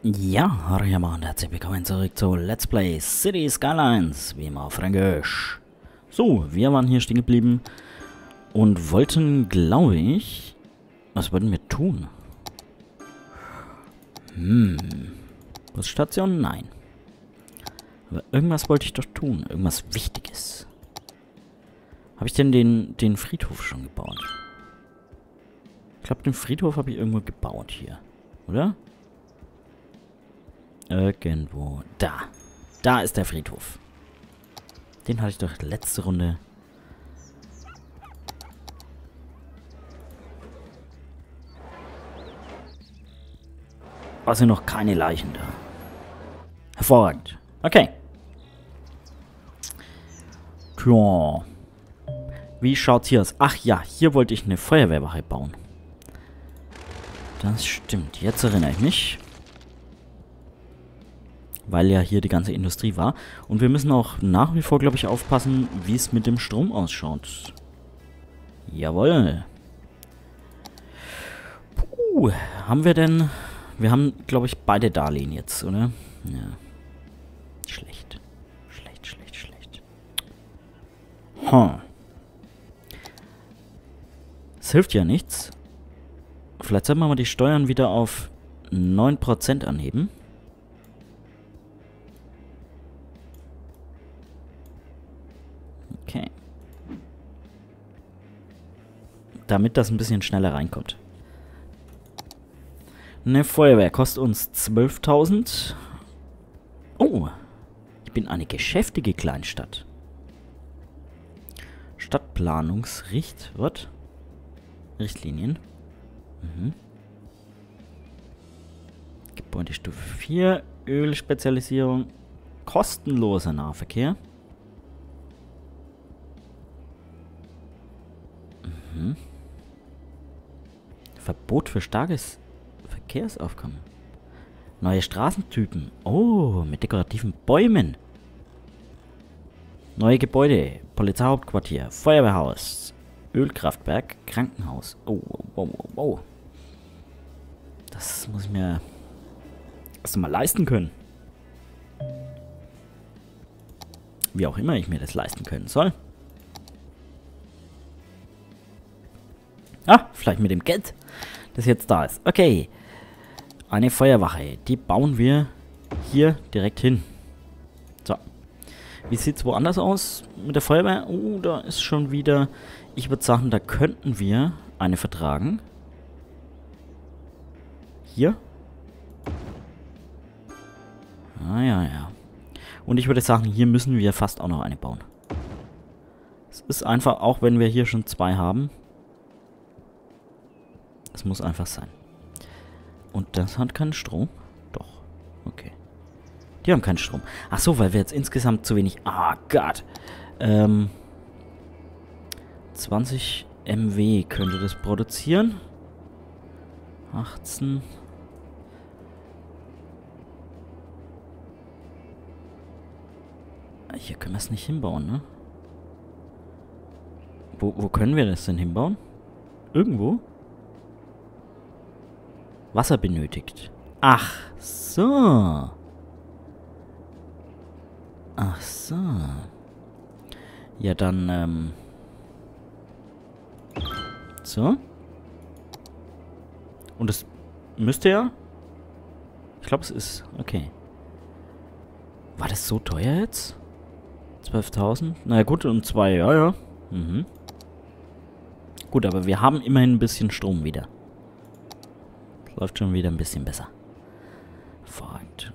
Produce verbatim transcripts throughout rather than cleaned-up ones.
Ja, hallo hier mal und herzlich willkommen zurück zu Let's Play City Skylines, wie immer auf Fränkisch. So, wir waren hier stehen geblieben und wollten, glaube ich, was wollten wir tun? Hm, Busstation? Nein. Aber irgendwas wollte ich doch tun, irgendwas Wichtiges. Habe ich denn den, den Friedhof schon gebaut? Ich glaube, den Friedhof habe ich irgendwo gebaut hier, oder? Irgendwo. Da. Da ist der Friedhof. Den hatte ich doch letzte Runde. War sind noch keine Leichen da. Hervorragend. Okay. Tja. Wie schaut's hier aus? Ach ja, hier wollte ich eine Feuerwehrwache bauen. Das stimmt. Jetzt erinnere ich mich. Weil ja hier die ganze Industrie war. Und wir müssen auch nach wie vor, glaube ich, aufpassen, wie es mit dem Strom ausschaut. Jawohl. Puh, haben wir denn... Wir haben, glaube ich, beide Darlehen jetzt, oder? Ja. Schlecht. Schlecht, schlecht, schlecht. Hm. Es hilft ja nichts. Vielleicht sollten wir mal die Steuern wieder auf neun Prozent anheben. Okay. Damit das ein bisschen schneller reinkommt. Eine Feuerwehr kostet uns zwölftausend. Oh. Ich bin eine geschäftige Kleinstadt. Stadtplanungsricht... Was? Richtlinien. Mhm. Gebäudestufe vier. Ölspezialisierung. Kostenloser Nahverkehr. Mhm. Verbot für starkes Verkehrsaufkommen. Neue Straßentypen. Oh, mit dekorativen Bäumen. Neue Gebäude. Polizeihauptquartier. Feuerwehrhaus. Ölkraftwerk. Krankenhaus. Oh, wow, wow, wow. Das muss ich mir erst mal leisten können. Wie auch immer ich mir das leisten können soll. Ah, vielleicht mit dem Geld, das jetzt da ist. Okay. Eine Feuerwache. Die bauen wir hier direkt hin. So. Wie sieht es woanders aus mit der Feuerwehr? Oh, da ist schon wieder... Ich würde sagen, da könnten wir eine vertragen. Hier. Ah, ja, ja. Und ich würde sagen, hier müssen wir fast auch noch eine bauen. Es ist einfach, auch wenn wir hier schon zwei haben... Es muss einfach sein. Und das hat keinen Strom? Doch. Okay. Die haben keinen Strom. Ach so, weil wir jetzt insgesamt zu wenig... Ah, Gott. Ähm... zwanzig Megawatt könnte das produzieren. achtzehn... Hier können wir es nicht hinbauen, ne? Wo, wo können wir das denn hinbauen? Irgendwo? Wasser benötigt. Ach so. Ach so. Ja, dann, ähm... So. Und es müsste ja... Ich glaube, es ist... Okay. War das so teuer jetzt? zwölftausend? Na ja, gut, und zwei, ja, ja. Mhm. Gut, aber wir haben immerhin ein bisschen Strom wieder. Läuft schon wieder ein bisschen besser. Hervorragend.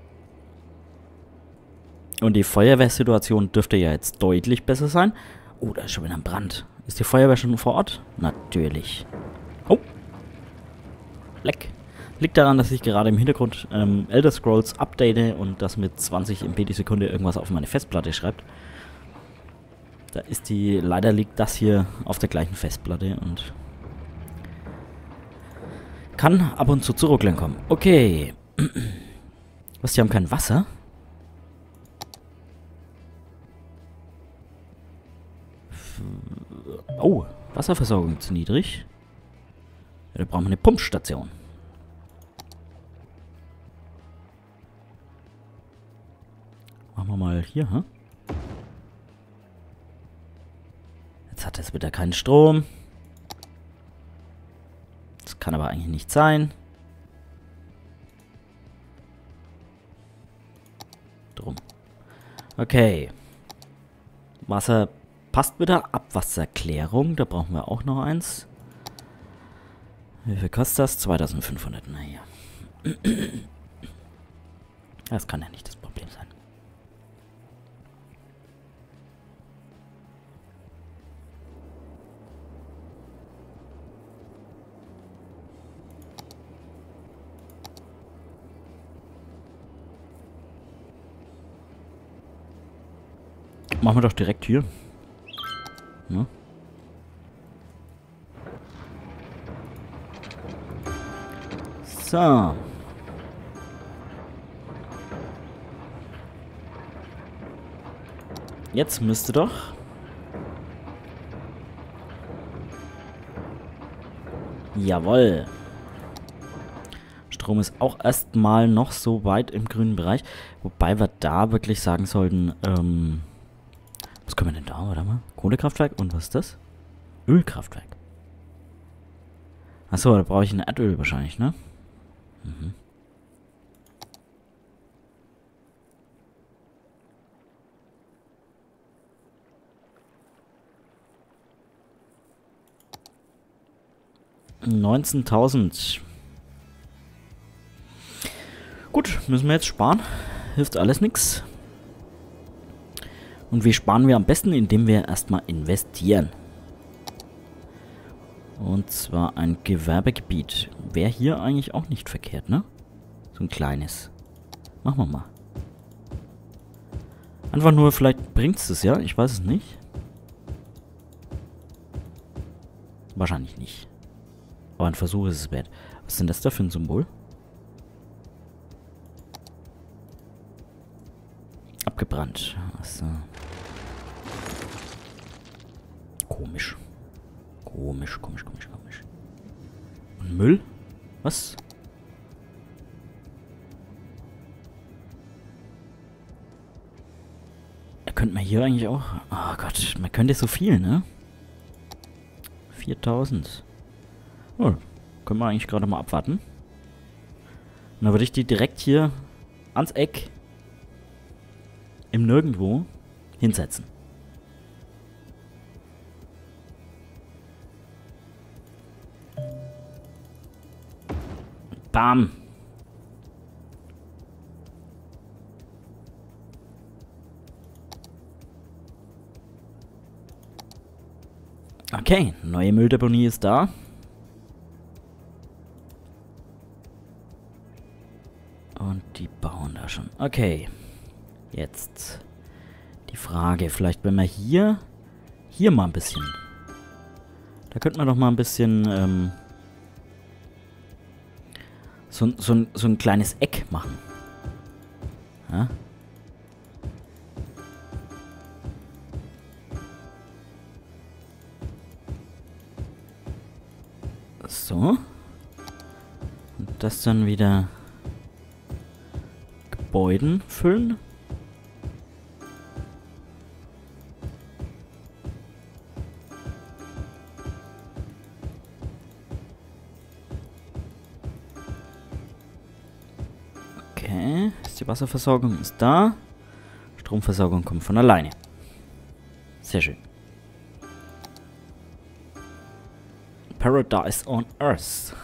Und die Feuerwehrsituation dürfte ja jetzt deutlich besser sein. Oh, da ist schon wieder ein Brand. Ist die Feuerwehr schon vor Ort? Natürlich. Oh. Leck. Liegt daran, dass ich gerade im Hintergrund ähm, Elder Scrolls update und das mit zwanzig Megabyte die Sekunde irgendwas auf meine Festplatte schreibt. Da ist die... Leider liegt das hier auf der gleichen Festplatte und... Kann ab und zu zu Ruckeln kommen. Okay. Was, die haben kein Wasser? Oh, Wasserversorgung zu niedrig. Ja, da brauchen wir eine Pumpstation. wir mal hier, hä? Jetzt hat es wieder keinen Strom. Das kann aber eigentlich nicht sein. Drum. Okay. Wasser passt wieder. Abwasserklärung. Da brauchen wir auch noch eins. Wie viel kostet das? zweitausendfünfhundert. Naja. Das kann ja nicht das Problem sein. Machen wir doch direkt hier. Ja. So. Jetzt müsste doch... Jawohl. Strom ist auch erstmal noch so weit im grünen Bereich. Wobei wir da wirklich sagen sollten, ähm... was können wir denn da? Warte mal. Kohlekraftwerk und was ist das? Ölkraftwerk. Achso, da brauche ich ein Erdöl wahrscheinlich, ne? Mhm. neunzehntausend. Gut, müssen wir jetzt sparen. Hilft alles nichts. Und wie sparen wir am besten? Indem wir erstmal investieren. Und zwar ein Gewerbegebiet. Wäre hier eigentlich auch nicht verkehrt, ne? So ein kleines. Machen wir mal. Einfach nur, vielleicht bringt es das ja. Ich weiß es nicht. Wahrscheinlich nicht. Aber ein Versuch ist es wert. Was ist denn das da für ein Symbol? Abgebrannt. Also. Komisch. Komisch, komisch, komisch, komisch. Und Müll? Was? Da könnte man hier eigentlich auch... Oh Gott, man könnte so viel, ne? viertausend. Oh, können wir eigentlich gerade mal abwarten. Und dann würde ich die direkt hier ans Eck im Nirgendwo hinsetzen. Bam. Okay, neue Mülldeponie ist da. Und die bauen da schon. Okay. Jetzt die Frage, vielleicht wenn wir hier, hier mal ein bisschen, da könnte man doch mal ein bisschen, ähm, so, so, so ein kleines Eck machen. Ja? So. Und das dann wieder Gebäuden füllen. Okay, ist die Wasserversorgung ist da. Stromversorgung kommt von alleine. Sehr schön. Paradise on Earth.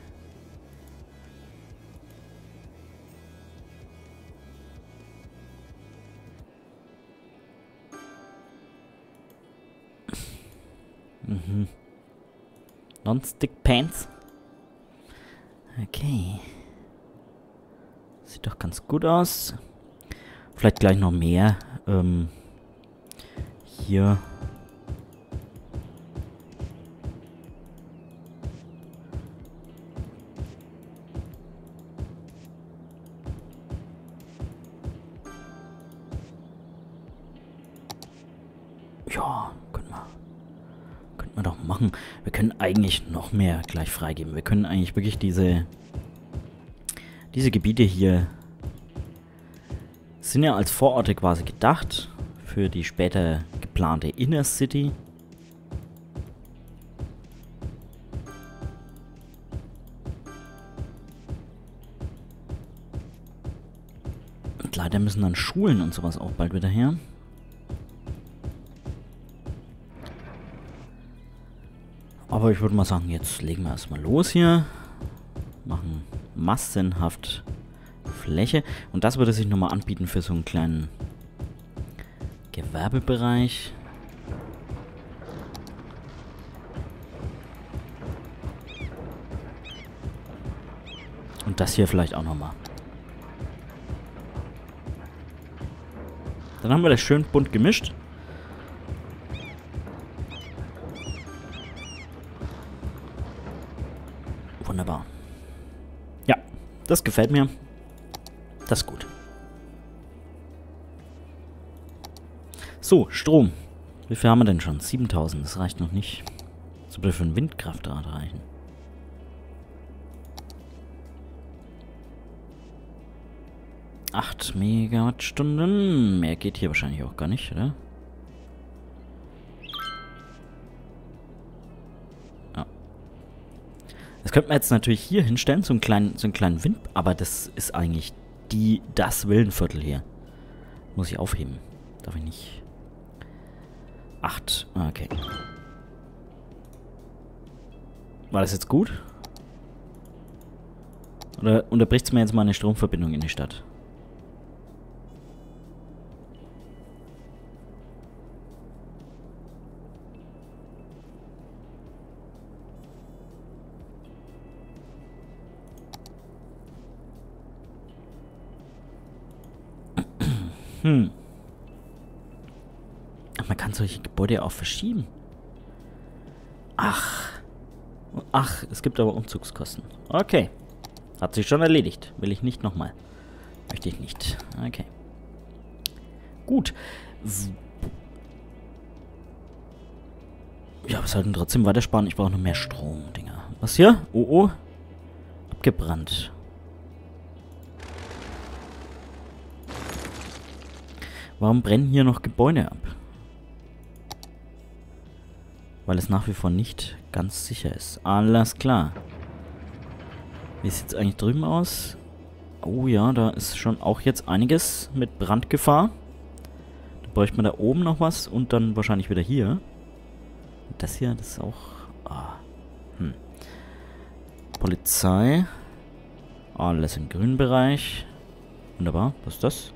Mhm. Non-Stick Pants. Okay. Sieht doch ganz gut aus. Vielleicht gleich noch mehr. Ähm, hier. Ja, können wir. Könnten wir doch machen. Wir können eigentlich noch mehr gleich freigeben. Wir können eigentlich wirklich diese diese Gebiete hier Sind ja als Vororte quasi gedacht für die später geplante Inner City. Und leider müssen dann Schulen und sowas auch bald wieder her. Aber ich würde mal sagen, jetzt legen wir erstmal los hier. Machen massenhaft Fläche. Und das würde sich nochmal anbieten für so einen kleinen Gewerbebereich. Und das hier vielleicht auch nochmal. Dann haben wir das schön bunt gemischt. Wunderbar. Ja, das gefällt mir. Das ist gut. So, Strom. Wie viel haben wir denn schon? siebentausend, das reicht noch nicht. Das würde für ein Windkraftrad reichen. acht Megawattstunden. Mehr geht hier wahrscheinlich auch gar nicht, oder? Ja. Das könnte man jetzt natürlich hier hinstellen, so einen kleinen, so einen kleinen Wind, aber das ist eigentlich die, das Villenviertel hier. Muss ich aufheben. Darf ich nicht. acht. Okay. War das jetzt gut? Oder unterbricht es mir jetzt mal eine Stromverbindung in die Stadt? Hm. Ach, man kann solche Gebäude auch verschieben. Ach. Ach, es gibt aber Umzugskosten. Okay. Hat sich schon erledigt. Will ich nicht nochmal. Möchte ich nicht. Okay. Gut. Ja, wir sollten trotzdem weiter sparen. Ich brauche noch mehr Strom, Dinger. Was hier? Oh, oh. Abgebrannt. Warum brennen hier noch Gebäude ab? Weil es nach wie vor nicht ganz sicher ist. Alles klar. Wie sieht es eigentlich drüben aus? Oh ja, da ist schon auch jetzt einiges mit Brandgefahr. Da bräuchte man da oben noch was und dann wahrscheinlich wieder hier. Und das hier, das ist auch... Ah. Hm. Polizei. Alles im grünen Bereich. Wunderbar. Was ist das?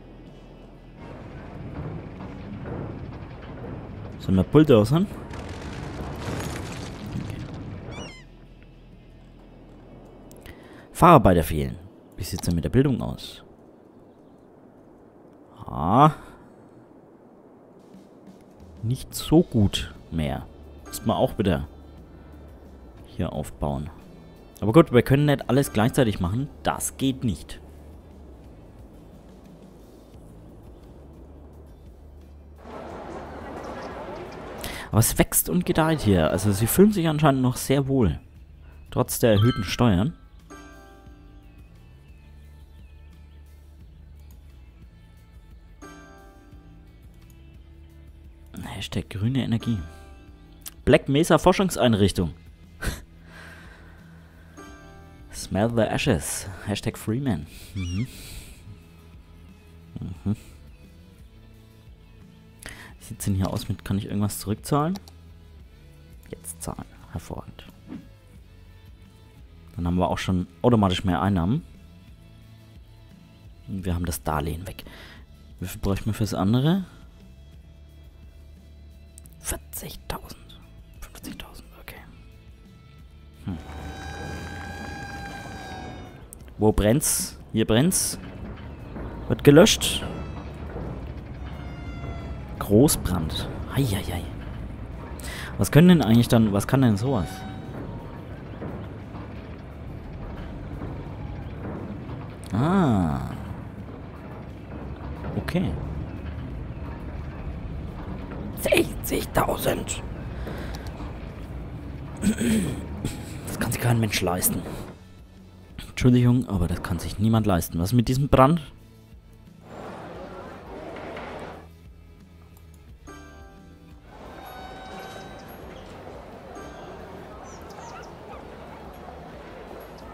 Sollen wir Bulldozern? Okay. Facharbeiter fehlen. Wie sieht es denn mit der Bildung aus? Ah. Nicht so gut mehr. Müssen wir auch wieder hier aufbauen. Aber gut, wir können nicht alles gleichzeitig machen. Das geht nicht. Aber es wächst und gedeiht hier. Also sie fühlen sich anscheinend noch sehr wohl. Trotz der erhöhten Steuern. Hashtag grüne Energie. Black Mesa Forschungseinrichtung. Smell the ashes. Hashtag Freeman. Mhm. Mhm. Wie sieht es denn hier aus mit, kann ich irgendwas zurückzahlen? Jetzt zahlen. Hervorragend. Dann haben wir auch schon automatisch mehr Einnahmen. Und wir haben das Darlehen weg. Wie viel bräuchten wir fürs andere? vierzigtausend. fünfzigtausend, okay. Hm. Wo brennt's? Hier brennt's. Wird gelöscht. Großbrand. Eieiei. Was können denn eigentlich dann, was kann denn sowas? Ah. Okay. sechzigtausend. Das kann sich kein Mensch leisten. Entschuldigung, aber das kann sich niemand leisten. Was ist mit diesem Brand?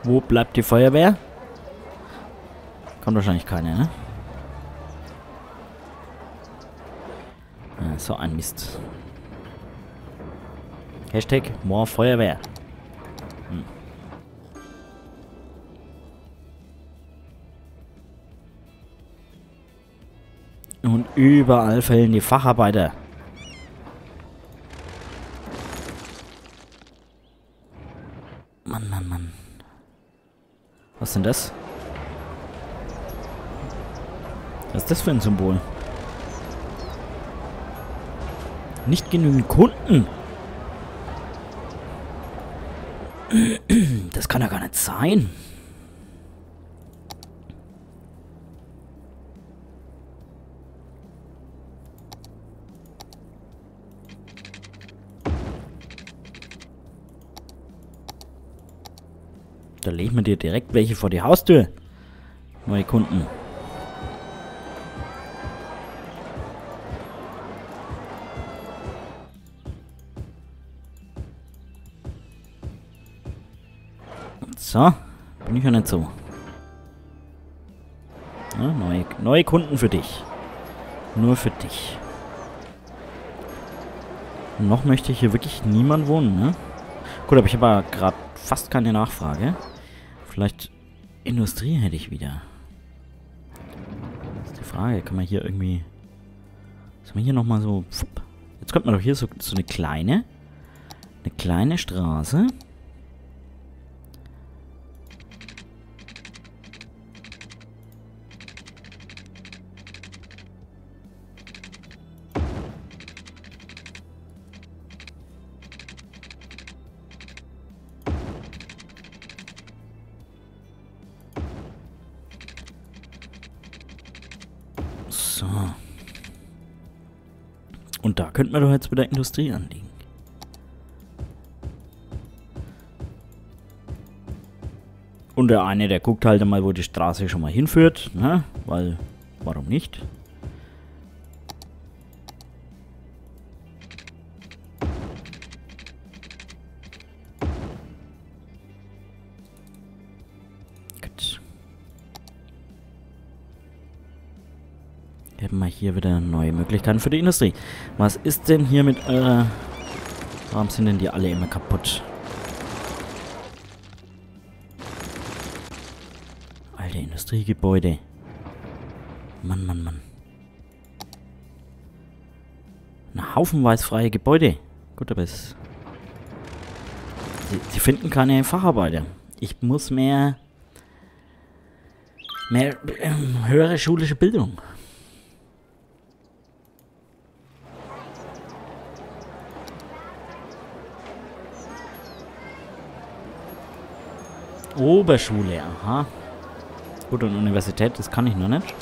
Wo bleibt die Feuerwehr? Kommt wahrscheinlich keine, ne? Ja, so ein Mist. Hashtag more Feuerwehr. Hm. Und überall fehlen die Facharbeiter. Mann, Mann, Mann. Was ist denn das? Was ist das für ein Symbol? Nicht genügend Kunden. Das kann ja gar nicht sein. Da legen wir dir direkt welche vor die Haustür. Neue Kunden. So, bin ich ja nicht so. Ja, neue, neue Kunden für dich. Nur für dich. Und noch möchte hier wirklich niemand wohnen, ne? Gut, aber ich habe ja gerade fast keine Nachfrage. Vielleicht Industrie hätte ich wieder. Das ist die Frage, kann man hier irgendwie... Sollen wir hier nochmal so... Pfupp. Jetzt könnte man doch hier so, so eine kleine... Eine kleine Straße... So. Und da könnten wir doch jetzt wieder Industrie anlegen. Und der eine, der guckt halt mal, wo die Straße schon mal hinführt, ne? Weil, warum nicht? Gut. Hätten wir hier wieder neue Möglichkeiten für die Industrie. Was ist denn hier mit eurer... Warum sind denn die alle immer kaputt? Alte Industriegebäude. Mann, Mann, Mann. Ein haufenweise freie Gebäude. Gut, aber es... Sie, sie finden keine Facharbeiter. Ich muss mehr... Mehr... Ähm, höhere schulische Bildung. Oberschule, aha. Gut, und Universität, das kann ich noch nicht.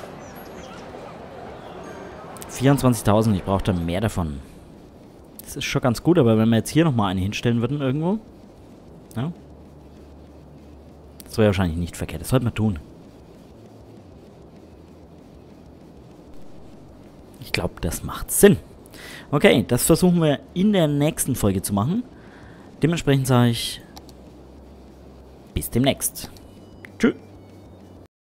vierundzwanzigtausend, ich brauche da mehr davon. Das ist schon ganz gut, aber wenn wir jetzt hier nochmal eine hinstellen würden irgendwo. Ja. Das wäre wahrscheinlich nicht verkehrt, das sollte man tun. Ich glaube, das macht Sinn. Okay, das versuchen wir in der nächsten Folge zu machen. Dementsprechend sage ich... Bis demnächst.